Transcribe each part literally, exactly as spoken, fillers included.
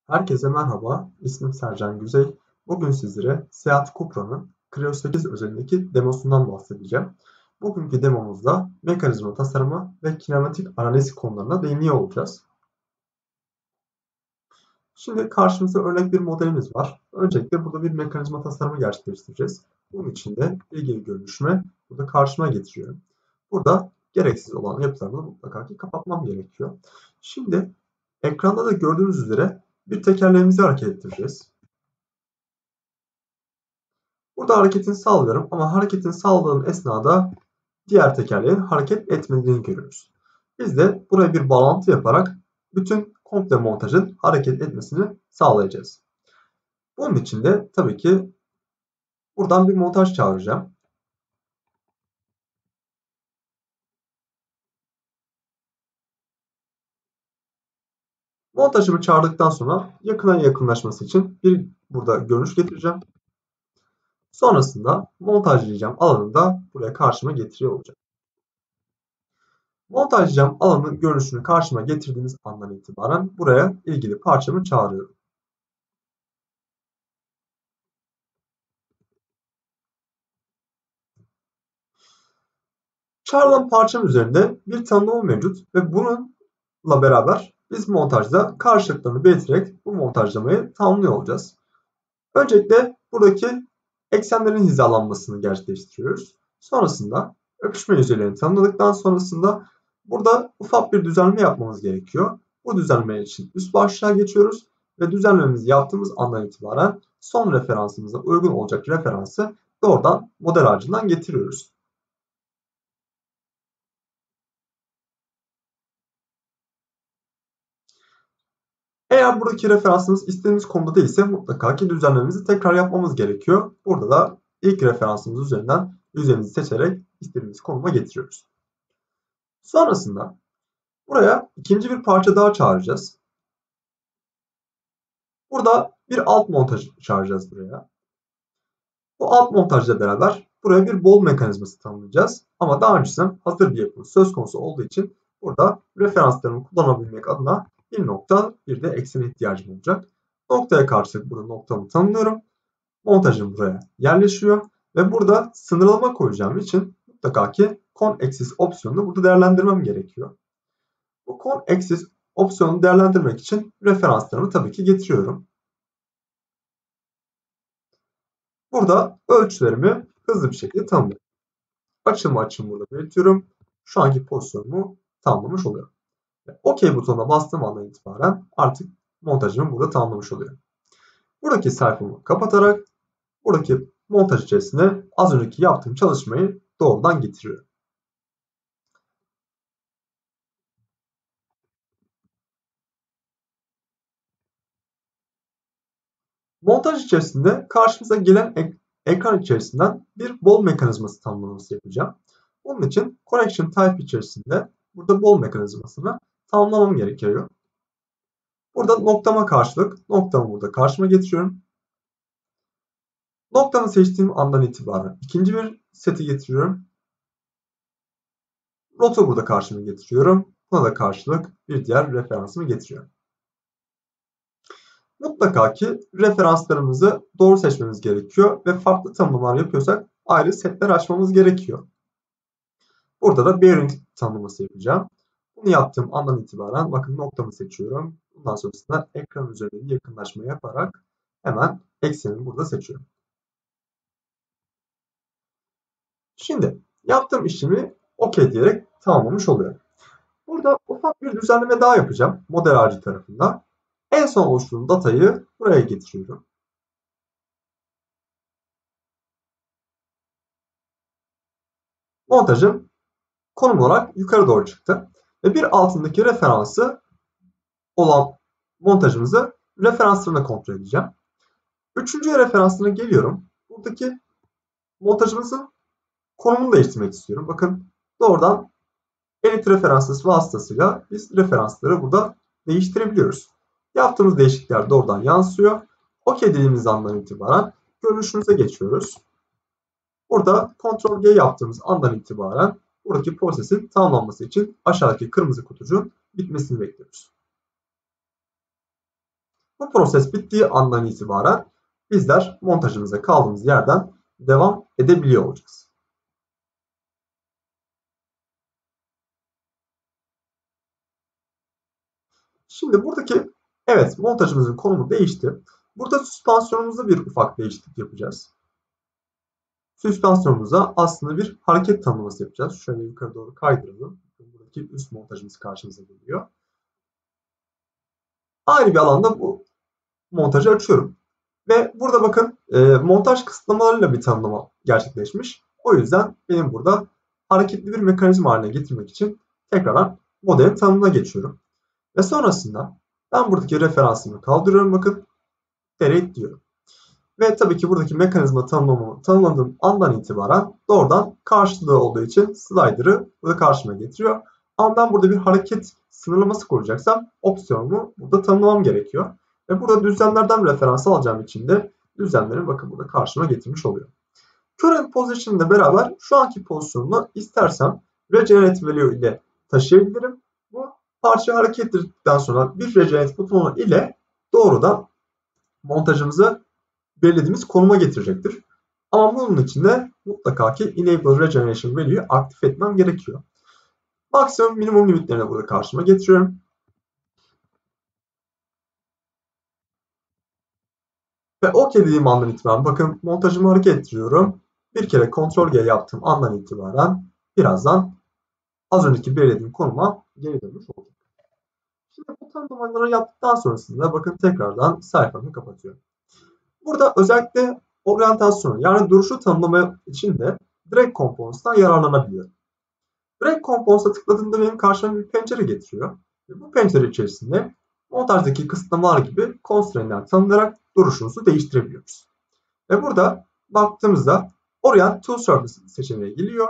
Herkese merhaba, ismim Sercan Güzey. Bugün sizlere Seat Cupra'nın Clio sekiz özelindeki demosundan bahsedeceğim. Bugünkü demomuzda mekanizma tasarımı ve kinematik analiz konularına değiniyor olacağız. Şimdi karşımızda örnek bir modelimiz var. Öncelikle burada bir mekanizma tasarımı gerçekleştireceğiz. Bunun için de ilgili görünüşümü burada karşıma getiriyorum. Burada gereksiz olan yapılarını mutlaka ki kapatmam gerekiyor. Şimdi ekranda da gördüğünüz üzere bir tekerleğimizi hareket ettireceğiz. Burada hareketini sağlıyorum ama hareketini sağladığım esnada diğer tekerleğin hareket etmediğini görüyoruz. Biz de buraya bir bağlantı yaparak bütün komple montajın hareket etmesini sağlayacağız. Bunun için de tabii ki buradan bir montaj çağıracağım. Montajımı çağırdıktan sonra yakına yakınlaşması için bir burada görünüş getireceğim. Sonrasında montajlayacağım alanını da buraya karşıma getiriyor olacağım. Montajlayacağım alanın görünüşünü karşıma getirdiğimiz andan itibaren buraya ilgili parçamı çağırıyorum. Çağrılan parçanın üzerinde bir tanımlama mevcut ve bununla beraber biz montajda karşılıklarını belirterek bu montajlamayı tamamlıyor olacağız. Öncelikle buradaki eksenlerin hizalanmasını gerçekleştiriyoruz. Sonrasında öpüşme yüzeylerini tanımladıktan sonrasında burada ufak bir düzenleme yapmamız gerekiyor. Bu düzenleme için üst başlığa geçiyoruz ve düzenlememizi yaptığımız andan itibaren son referansımıza uygun olacak referansı doğrudan model ağacından getiriyoruz. Eğer buradaki referansımız istediğimiz konuda değilse mutlaka ki düzenlememizi tekrar yapmamız gerekiyor. Burada da ilk referansımız üzerinden yüzeyimizi seçerek istediğimiz konuma getiriyoruz. Sonrasında buraya ikinci bir parça daha çağıracağız. Burada bir alt montaj çağıracağız buraya. Bu alt montajla beraber buraya bir bol mekanizması tanımlayacağız. Ama daha öncesinden hazır bir yapı söz konusu olduğu için burada referanslarımı kullanabilmek adına bir nokta bir de eksene ihtiyacım olacak. Noktaya karşılık burada noktamı tanımlıyorum. Montajım buraya yerleşiyor ve burada sınırlama koyacağım için mutlaka ki Con-Axis opsiyonunu burada değerlendirmem gerekiyor. Bu Con-Axis opsiyonunu değerlendirmek için referanslarımı tabii ki getiriyorum. Burada ölçülerimi hızlı bir şekilde tanımlıyorum. Açımı açımı burada belirtiyorum. Şu anki pozisyonumu tamamlamış oluyorum. OK butonuna bastığım andan itibaren artık montajımı burada tamamlamış oluyorum. Buradaki sayfamı kapatarak buradaki montaj içerisine az önceki yaptığım çalışmayı doğrudan getiriyorum. Montaj içerisinde karşımıza gelen ek ekran içerisinden bir bol mekanizması tanımlaması yapacağım. Onun için Connection Type içerisinde burada bol mekanizmasını tamamlamam gerekiyor. Burada noktama karşılık noktamı burada karşıma getiriyorum. Noktamı seçtiğim andan itibaren ikinci bir seti getiriyorum. Rota burada karşıma getiriyorum. Buna da karşılık bir diğer referansımı getiriyorum. Mutlaka ki referanslarımızı doğru seçmemiz gerekiyor ve farklı tanımlamalar yapıyorsak ayrı setler açmamız gerekiyor. Burada da bearing tanımlaması yapacağım. Bunu yaptığım andan itibaren bakın noktamı seçiyorum. Bundan sonrasında ekran üzerinde bir yakınlaşma yaparak hemen eksenimi burada seçiyorum. Şimdi yaptığım işlemi OK diyerek tamamlamış oluyorum. Burada ufak bir düzenleme daha yapacağım model ağacı tarafından. En son oluşturduğum datayı buraya getiriyorum. Montajım konum olarak yukarı doğru çıktı. Ve bir altındaki referansı olan montajımızı referanslarına kontrol edeceğim. Üçüncü referansına geliyorum. Buradaki montajımızın konumunu değiştirmek istiyorum. Bakın doğrudan edit referansı vasıtasıyla biz referansları burada değiştirebiliyoruz. Yaptığımız değişiklikler doğrudan yansıyor. OK dediğimiz andan itibaren görünüşümüze geçiyoruz. Burada Ctrl G yaptığımız andan itibaren buradaki prosesin tamamlanması için aşağıdaki kırmızı kutucuğun bitmesini bekliyoruz. Bu proses bittiği andan itibaren bizler montajımıza kaldığımız yerden devam edebiliyor olacağız. Şimdi buradaki evet montajımızın konumu değişti. Burada süspansiyonumuzda bir ufak değişiklik yapacağız. Süspansiyonumuza aslında bir hareket tanımlaması yapacağız. Şöyle yukarı doğru kaydıralım. Buradaki üst montajımız karşımıza geliyor. Ayrı bir alanda bu montajı açıyorum. Ve burada bakın e, montaj kısıtlamalarıyla bir tanımlama gerçekleşmiş. O yüzden benim burada hareketli bir mekanizma haline getirmek için tekrardan modelin tanımına geçiyorum. Ve sonrasında ben buradaki referansımı kaldırıyorum. Bakın create diyorum. Ve tabii ki buradaki mekanizma tanımlamamı tanımladığım andan itibaren doğrudan karşılığı olduğu için slider'ı burada karşıma getiriyor. Ama ben burada bir hareket sınırlaması koyacaksam opsiyonumu burada tanımlamam gerekiyor. Ve burada düzlemlerden referans alacağım için de düzlemleri bakın burada karşıma getirmiş oluyor. Current position ile beraber şu anki pozisyonumu istersem regenerate value ile taşıyabilirim. Bu parça hareket ettirdikten sonra bir regenerate butonu ile doğrudan montajımızı belirlediğimiz konuma getirecektir. Ama bunun için de mutlaka ki enable regeneration value'yu aktif etmem gerekiyor. Maksimum minimum limitlerini burada karşıma getiriyorum. Ve OK dediğim andan itibaren bakın montajımı hareket ettiriyorum. Bir kere Ctrl G yaptığım andan itibaren birazdan az önceki belirlediğim konuma geri dönmüş olduk. Şimdi bu tanımlamaları yaptıktan sonrasında bakın tekrardan sayfamı kapatıyorum. Burada özellikle oryantasyonu yani duruşu tanımlama için de Drag Components'tan yararlanabiliyorum. Drag Components'a tıkladığımda benim karşıma bir pencere getiriyor. Ve bu pencere içerisinde montajdaki kısıtlamalar gibi constraint'ler tanımlayarak duruşumuzu değiştirebiliyoruz. Ve burada baktığımızda Orient to Surface seçeneği geliyor.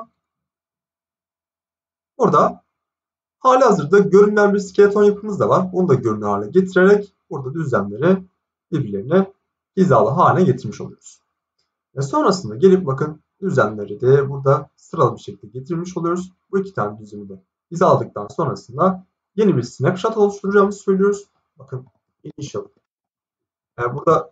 Burada halihazırda görünen bir skeleton yapımız da var. Onu da görünür hale getirerek burada düzlemleri birbirlerine hizalı hale getirmiş oluyoruz. Ve sonrasında gelip bakın düzlemleri de burada sıralı bir şekilde getirmiş oluyoruz. Bu iki tane düzlemi de hizaladıktan sonrasında yeni bir snapshot oluşturacağımızı söylüyoruz. Bakın initial. Yani burada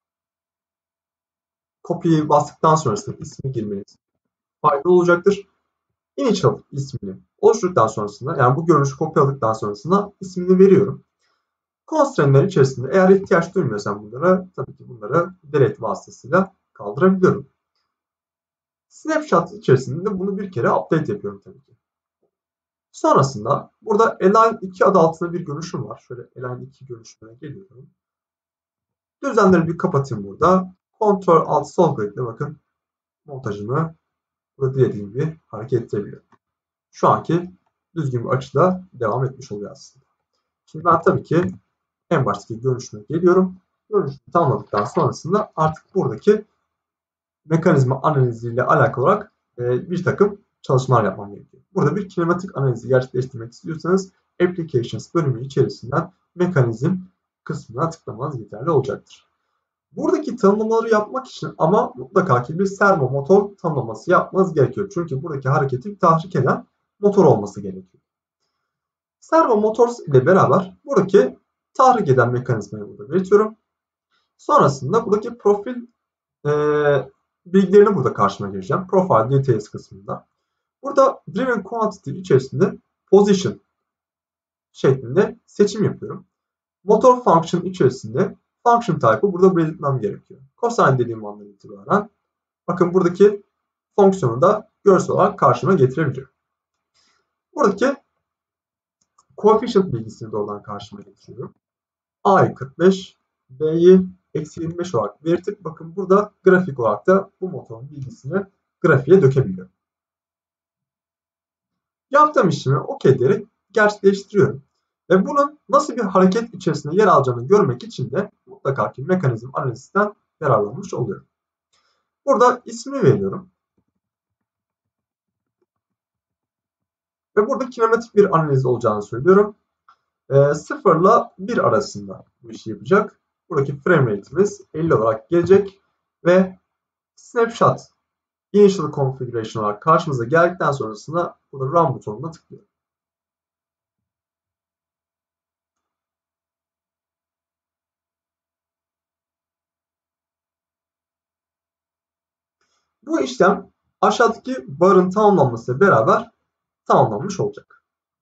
copy'yi bastıktan sonrasında ismi girmeniz faydalı olacaktır. Initial ismini oluşturduktan sonrasında yani bu görünüşü kopyaladıktan sonrasında ismini veriyorum. Constraint'lerin içerisinde eğer ihtiyaç duymuyorsam bunlara tabii ki bunları delete vasıtasıyla kaldırabiliyorum. Snapshot içerisinde de bunu bir kere update yapıyorum tabii ki. Sonrasında burada Align iki adı altında bir görünüşüm var. Şöyle Align iki görünüşüne geliyorum. Düzenleri bir kapatayım burada. Ctrl Alt sol klikle bakın montajımı burada dilediğim gibi hareket ettirebiliyorum. Şu anki düzgün bir açıda devam etmiş oluyor aslında. Şimdi ben tabii ki en baştaki görünüşüme geliyorum. Görünüşümü tamamladıktan sonrasında artık buradaki mekanizma analiziyle alakalı olarak bir takım çalışmalar yapmam gerekiyor. Burada bir kinematik analizi gerçekleştirmek istiyorsanız Applications bölümü içerisinden mekanizm kısmına tıklamanız yeterli olacaktır. Buradaki tanımlamaları yapmak için ama mutlaka ki bir servo motor tanımlaması yapmanız gerekiyor. Çünkü buradaki hareketi tahrik eden motor olması gerekiyor. Servo motors ile beraber buradaki tahrik eden mekanizmayı burada belirtiyorum. Sonrasında buradaki profil e, bilgilerini burada karşıma gireceğim. Profile Details kısmında. Burada Driven Quantity içerisinde Position şeklinde seçim yapıyorum. Motor Function içerisinde Function Type'ı burada belirtmem gerekiyor. Cosine dediğim andan itibaren bakın buradaki fonksiyonu da görsel olarak karşıma getirebiliyorum. Buradaki Coefficient bilgisini doğrudan karşıma getiriyorum. A'yı kırk beş, B'yi eksi yirmi beş olarak belirtip bakın burada grafik olarak da bu motorun bilgisini grafiğe dökebiliyorum. Yaptığım işlemi OK diyerek gerçekleştiriyorum. Ve bunun nasıl bir hareket içerisinde yer alacağını görmek için de mutlaka ki mekanizm analizinden yararlanmış oluyorum. Burada ismini veriyorum. Ve burada kinematik bir analiz olacağını söylüyorum. E, sıfır ile bir arasında bu işi yapacak. Buradaki frame rate'imiz elli olarak gelecek. Ve snapshot initial configuration olarak karşımıza geldikten sonrasında burada run butonuna tıklıyorum. Bu işlem aşağıdaki barın tamamlanmasıyla beraber tamamlanmış olacak.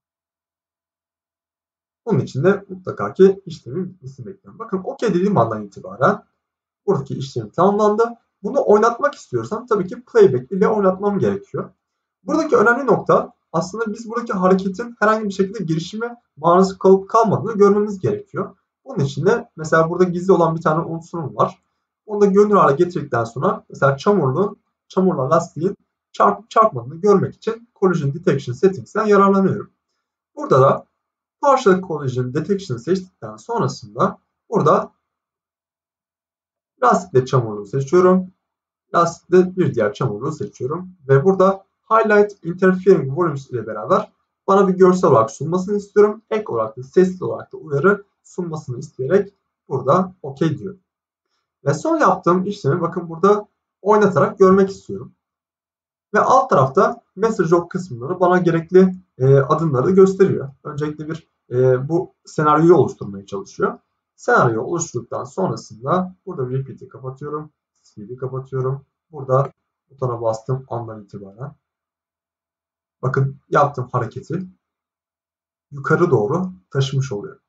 Bunun için de mutlaka ki işlemin bitmesini bekliyorum. Bakın OK dediğim andan itibaren buradaki işlem tamamlandı. Bunu oynatmak istiyorsam tabii ki playback ile oynatmam gerekiyor. Buradaki önemli nokta aslında biz buradaki hareketin herhangi bir şekilde girişime maruz kalıp kalmadığını görmemiz gerekiyor. Bunun için de mesela burada gizli olan bir tane unsurum var. Onu da görünür hale getirdikten sonra mesela çamurlu, çamurla lastiğin çarpıp çarpmadığını görmek için Collision Detection Settings'ten yararlanıyorum. Burada da Partial Collision Detection seçtikten sonrasında burada lastikle çamurluğu seçiyorum. Lastikle bir diğer çamurluğu seçiyorum. Ve burada Highlight Interfering Volumes ile beraber bana bir görsel olarak sunmasını istiyorum. Ek olarak da sesli olarak da uyarı sunmasını isteyerek burada OK diyorum. Ve son yaptığım işlemi bakın burada oynatarak görmek istiyorum. Ve alt tarafta Message Log kısımları bana gerekli e, adımları gösteriyor. Öncelikle bir e, bu senaryoyu oluşturmaya çalışıyor. Senaryoyu oluşturduktan sonrasında burada Repeat'i kapatıyorum. Speed'i kapatıyorum. Burada butona bastığım andan itibaren bakın yaptığım hareketi yukarı doğru taşımış oluyorum.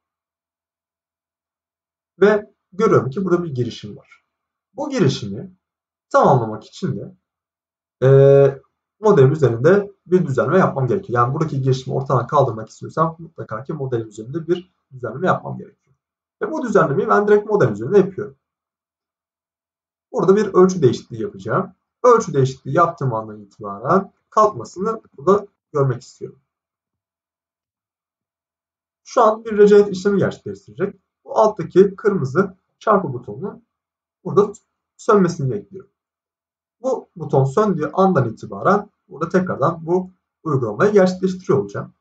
Ve görüyorum ki burada bir girişim var. Bu girişimi tamamlamak için de e, modelim üzerinde bir düzenleme yapmam gerekiyor. Yani buradaki girişimi ortadan kaldırmak istiyorsam mutlaka ki modelim üzerinde bir düzenleme yapmam gerekiyor. Ve bu düzenlemeyi ben direkt model üzerinde yapıyorum. Burada bir ölçü değişikliği yapacağım. Ölçü değişikliği yaptığım andan itibaren kalkmasını burada görmek istiyorum. Şu an bir regenerate işlemi gerçekleştirecek. Bu alttaki kırmızı çarpı butonunun burada sönmesini bekliyorum. Bu buton söndüğü andan itibaren burada tekrardan bu uygulamayı gerçekleştiriyor olacağım.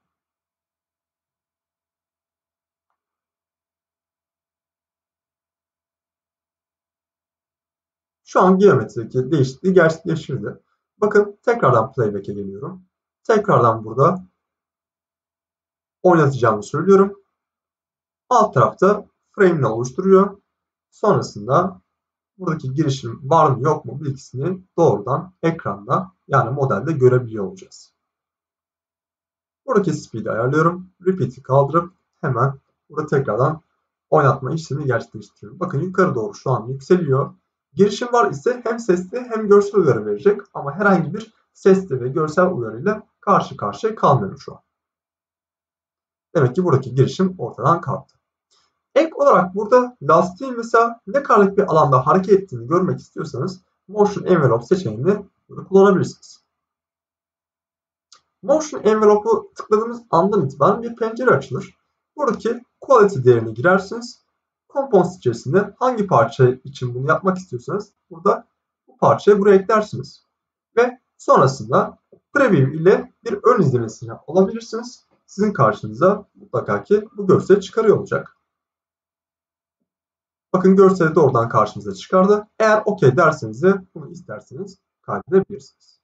Şu an geometrideki değişikliği gerçekleştirdi. Bakın tekrardan playback'e geliyorum. Tekrardan burada oynatacağımı söylüyorum. Alt tarafta frame'ini oluşturuyor. Sonrasında buradaki girişim var mı yok mu bilgisini doğrudan ekranda yani modelde görebiliyor olacağız. Buradaki speed'i ayarlıyorum. Repeat'i kaldırıp hemen burada tekrardan oynatma işlemi gerçekleştiriyorum. Bakın yukarı doğru şu an yükseliyor. Girişim var ise hem sesli hem görsel uyarı verecek ama herhangi bir sesli ve görsel uyarıyla karşı karşıya kalmıyorum şu an. Demek ki buradaki girişim ortadan kalktı. Ek olarak burada lastiğin mesela ne kadarlık bir alanda hareket ettiğini görmek istiyorsanız Motion Envelope seçeneğini burada kullanabilirsiniz. Motion Envelope'u tıkladığınız andan itibaren bir pencere açılır. Buradaki Quality değerini girersiniz. Components içerisinde hangi parça için bunu yapmak istiyorsanız burada bu parçayı buraya eklersiniz. Ve sonrasında Preview ile bir ön izlemesini alabilirsiniz. Sizin karşınıza mutlaka ki bu görseli çıkarıyor olacak. Bakın görseli doğrudan karşınıza çıkardı. Eğer OK derseniz de bunu isterseniz kaydedebilirsiniz.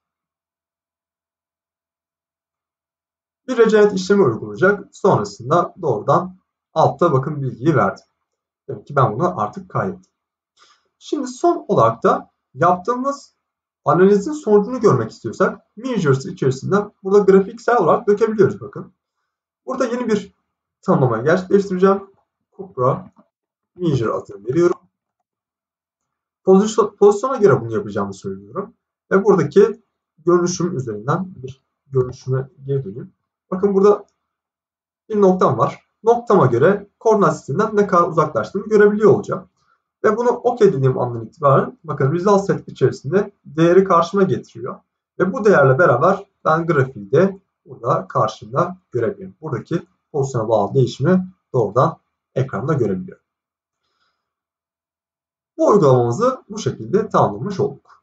Bir regenerate işlemi uygulayacak. Sonrasında doğrudan altta bakın bilgiyi verdi. Demek ki ben bunu artık kaydettim. Şimdi son olarak da yaptığımız analizin sonucunu görmek istiyorsak Measures içerisinden burada grafiksel olarak dökebiliyoruz bakın. Burada yeni bir tanımlamayı gerçekleştireceğim. Cupra Measure adını veriyorum. Pozisyon, pozisyona göre bunu yapacağımı söylüyorum. Ve buradaki görünüşüm üzerinden bir görünüşüme geri döneyim. Bakın burada bir noktam var. Noktama göre koordinat sisteminden ne kadar uzaklaştığımı görebiliyor olacağım. Ve bunu OK dediğim andan itibaren bakın result set içerisinde değeri karşıma getiriyor. Ve bu değerle beraber ben grafiği de burada karşımda görebiliyorum. Buradaki pozisyona bağlı değişimi doğrudan ekranda görebiliyorum. Bu uygulamamızı bu şekilde tamamlamış olduk.